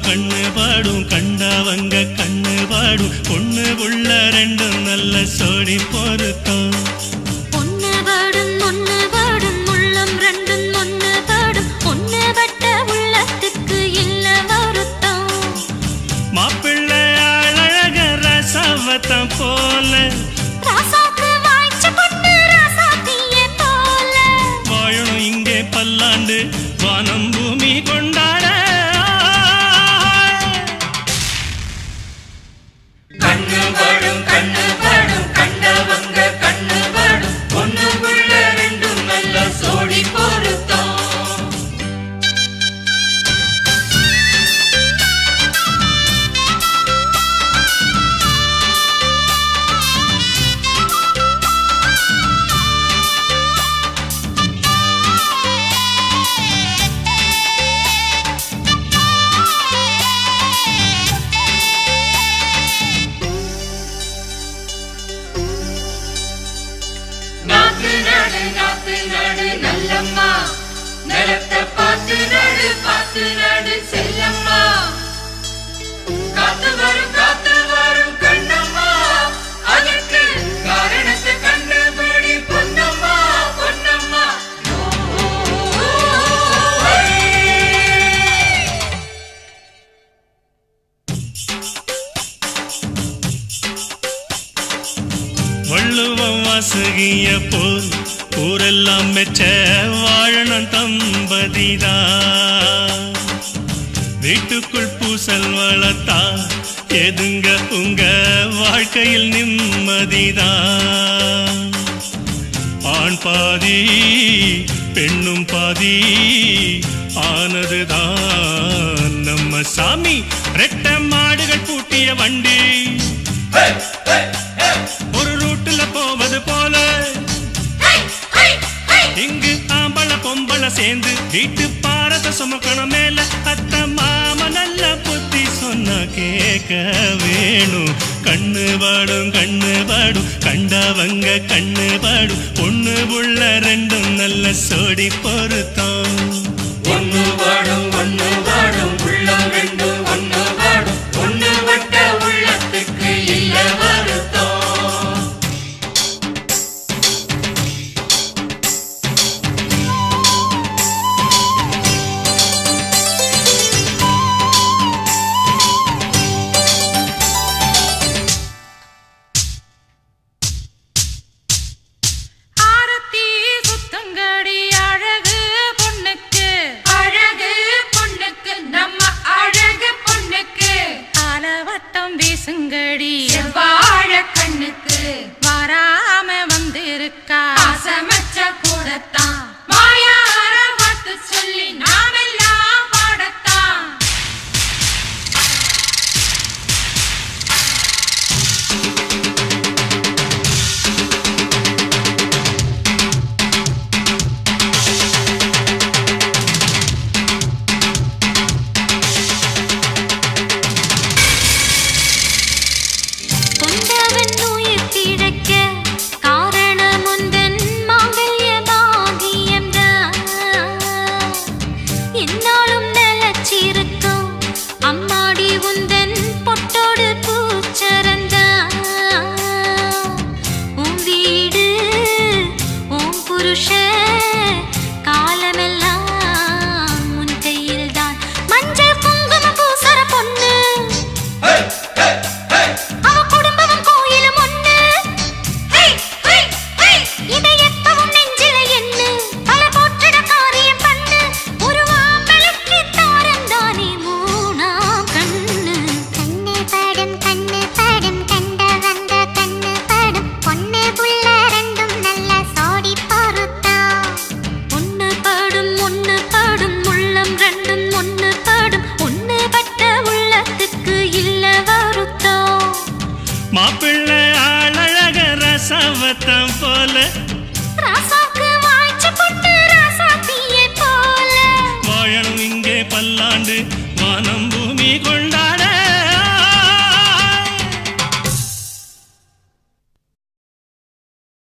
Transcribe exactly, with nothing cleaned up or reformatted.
கண்ணு பாடும் கண்டவங்க கண்ணு பாடும் பொண்ணு உள்ள ரெண்டும் நல்ல சோடி பொருத்தம் பொண்ணு பாடும் ஒண்ணு பாடும் உள்ளம் ரெண்டும் ஒண்ணு பாடும் ஒண்ணு பட்ட உள்ளத்துக்கு இல்ல வருத்தம் மாப்பிள்ளை அழக ரசவத்தம் போல ராசாக்கு வாய்ச்ச பொண்ணு ராசாத்தியே போல வாழணும் இங்கே பல்லாண்டு வானம் பூமி கொண்டாட கண்ணு பாடும் கண்ணு பாடும் கண்டவங்க கண்ணு பாடும் ஒண்ணு உள்ள ரெண்டும் நல்ல சோடி பொருத்தம் நாத்து நடு நாத்து நடு நல்லம்மா நிலத்தை பார்த்து நடு பார்த்து நடு செல்லம்மா காத்து வரும் காத்து வரும் கண்ணம்மா அதற்கு காரணத்தை கண்டுபிடி பொன்னம்மா பொன்னம்மா வள்ளுவம் வாசுகிய போல் ஊரெல்லாம் மெச்ச வாழணும் தம்பதிதா வீட்டுக்குள் பூசல் வளர்த்தா எதுங்க உங்க வாழ்க்கையில் நிம்மதிதா ஆண் பாதி பெண்ணும் பாதி ஆனதுதான் நம்ம சாமி ரெட்ட மாடுகள் பூட்டிய வண்டி ஒரு ரூட்டுல போவது போல இங்கு ஆம்பள பொம்பள சேர்ந்து வீட்டு பாரத சுமக்கணும் மேல அத்த மாம நல்ல புத்தி சொன்ன கேட்க வேணும் கண்ணு பாடும் கண்ணு பாடும் கண்டவங்க கண்ணு பாடும் பொண்ணு உள்ள ரெண்டும் நல்ல சோடி பொருத்தம் ஒண்ணு பாடும் ஒண்ணு பாடும் உள்ளம் ரெண்டும் ஒண்ணு பாடும் ஒண்ணு வட்ட உள்ளத்துக்கு இல்ல வருத்தம் ஆரத்தி சுத்தங்கடி அழகு பொண்ணுக்கு அழகு பொண்ணுக்கு நம்ம அழகு பொண்ணுக்கு ஆலவட்டம் வீசுங்கடி வாழ கண்ணுக்கு வராம வந்திருக்கா ஆசமச்ச கூடத்தான் மாயார வார்த்தை சொல்லி நாமெல்லாம் பாடத்தான் கொண்டவன் உயிர் பிழைக்க காரணம் உந்தன் மாங்கல்ய பாகியம்தான் என்னாலும் நிலச்சிருக்கும் அம்மாடி உந்தன் பொட்டோடு பூச்சரந்தான் உன் வீடு உன் புருஷன் காலமெல்லாம் உன் கையில்தான் மஞ்சள் குங்குமம் பூசற பொண்ணு அவ குடும்பமும் கோயிலும் ஒண்ணு இதை எப்பவும் நெஞ்சில எண்ணு பல போற்றிட காரியம் பண்ணு ஒரு மாம்பழக்கு தாரந்தானே மூணாம் கண்ணு கண்ணு படும் கண்ணு படும் கண்டவங்க கண்ணு படும் பொண்ணு புள்ள ரெண்டும் நல்ல சோடி பொருத்தம் ஒண்ணு படும் ஒண்ணு படும் உள்ளம் ரெண்டும் ஒண்ணு படும் ஒண்ணு பட்ட உள்ளத்துக்கு இல்ல வருத்தம் மாப்பிள்ளை ஆளழக ரசவத்தம் போல ராசா